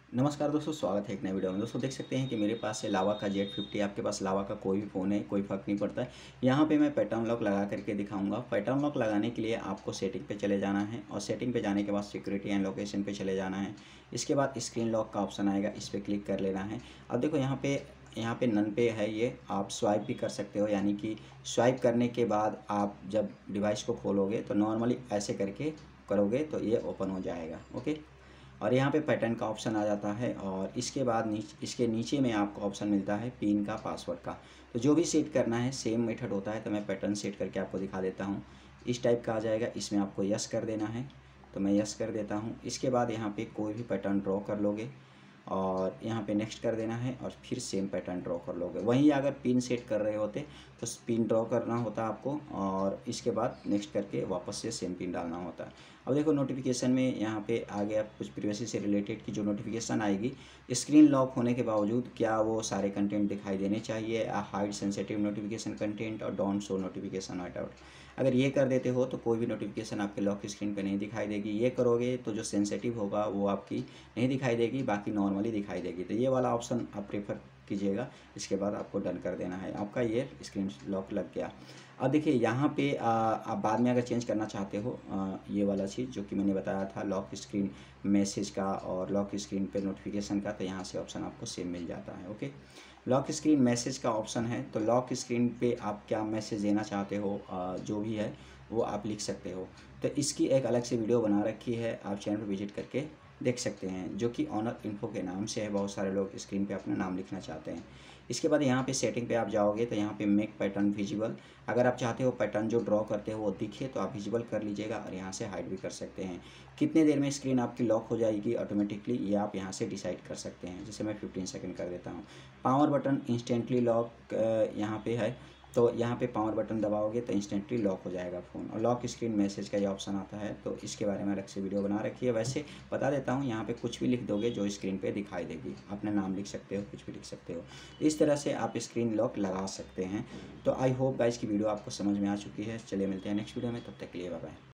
नमस्कार दोस्तों, स्वागत है एक नए वीडियो में। दोस्तों देख सकते हैं कि मेरे पास है लावा का Z50। आपके पास लावा का कोई भी फ़ोन है, कोई फ़र्क नहीं पड़ता है। यहाँ पे मैं पैटर्न लॉक लगा करके दिखाऊंगा। पैटर्न लॉक लगाने के लिए आपको सेटिंग पे चले जाना है और सेटिंग पे जाने के बाद सिक्योरिटी एंड लोकेशन पे चले जाना है। इसके बाद स्क्रीन लॉक का ऑप्शन आएगा, इस पर क्लिक कर लेना है। अब देखो यहाँ पे नन पे है, ये आप स्वाइप भी कर सकते हो, यानी कि स्वाइप करने के बाद आप जब डिवाइस को खोलोगे तो नॉर्मली ऐसे करके करोगे तो ये ओपन हो जाएगा। ओके, और यहाँ पे पैटर्न का ऑप्शन आ जाता है और इसके बाद इसके नीचे में आपको ऑप्शन मिलता है पिन का, पासवर्ड का। तो जो भी सेट करना है सेम मेथड होता है, तो मैं पैटर्न सेट करके आपको दिखा देता हूँ। इस टाइप का आ जाएगा, इसमें आपको यस कर देना है, तो मैं यस कर देता हूँ। इसके बाद यहाँ पे कोई भी पैटर्न ड्रॉ कर लोगे और यहाँ पे नेक्स्ट कर देना है और फिर सेम पैटर्न ड्रॉ कर लोगे। वहीं अगर पिन सेट कर रहे होते तो पिन ड्रॉ करना होता आपको और इसके बाद नेक्स्ट करके वापस से सेम पिन डालना होता है। अब देखो नोटिफिकेशन में यहाँ पे आ गया कुछ प्रिवेसी से रिलेटेड की जो नोटिफिकेशन आएगी। स्क्रीन लॉक होने के बावजूद क्या वो सारे कंटेंट दिखाई देने चाहिए, हाइड सेंसिटिव नोटिफिकेशन कंटेंट और डोंट शो नोटिफिकेशन आउट। अगर ये कर देते हो तो कोई भी नोटिफिकेशन आपके लॉक स्क्रीन पे नहीं दिखाई देगी। ये करोगे तो जो सेंसिटिव होगा वो आपकी नहीं दिखाई देगी, बाकी नॉर्मली दिखाई देगी। तो ये वाला ऑप्शन आप प्रेफर कीजिएगा। इसके बाद आपको डन कर देना है, आपका ये स्क्रीन लॉक लग गया। अब देखिए यहाँ पे आप बाद में अगर चेंज करना चाहते हो ये वाला चीज़ जो कि मैंने बताया था लॉक स्क्रीन मैसेज का और लॉक स्क्रीन पे नोटिफिकेशन का, तो यहाँ से ऑप्शन आपको सेम मिल जाता है। ओके, लॉक स्क्रीन मैसेज का ऑप्शन है, तो लॉक स्क्रीन पे आप क्या मैसेज देना चाहते हो जो भी है वो आप लिख सकते हो। तो इसकी एक अलग से वीडियो बना रखी है, आप चैनल पर विजिट करके देख सकते हैं, जो कि ऑनर इन्फो के नाम से है। बहुत सारे लोग स्क्रीन पे अपना नाम लिखना चाहते हैं। इसके बाद यहाँ पे सेटिंग पे आप जाओगे तो यहाँ पे मेक पैटर्न विजिबल, अगर आप चाहते हो पैटर्न जो ड्रॉ करते हो वो दिखे तो आप विजिबल कर लीजिएगा और यहाँ से हाइड भी कर सकते हैं। कितने देर में स्क्रीन आपकी लॉक हो जाएगी ऑटोमेटिकली ये आप यहाँ से डिसाइड कर सकते हैं। जैसे मैं 15 सेकंड कर देता हूँ। पावर बटन इंस्टेंटली लॉक यहाँ पे है, तो यहाँ पे पावर बटन दबाओगे तो इंस्टेंटली लॉक हो जाएगा फ़ोन। और लॉक स्क्रीन मैसेज का ये ऑप्शन आता है, तो इसके बारे में अलग से वीडियो बना रखी है। वैसे बता देता हूँ, यहाँ पे कुछ भी लिख दोगे जो स्क्रीन पे दिखाई देगी, अपना नाम लिख सकते हो, कुछ भी लिख सकते हो। इस तरह से आप स्क्रीन लॉक लगा सकते हैं। तो आई होप गाइस की वीडियो आपको समझ में आ चुकी है। चलिए मिलते हैं नेक्स्ट वीडियो में, तब तक के लिए बाय बाय।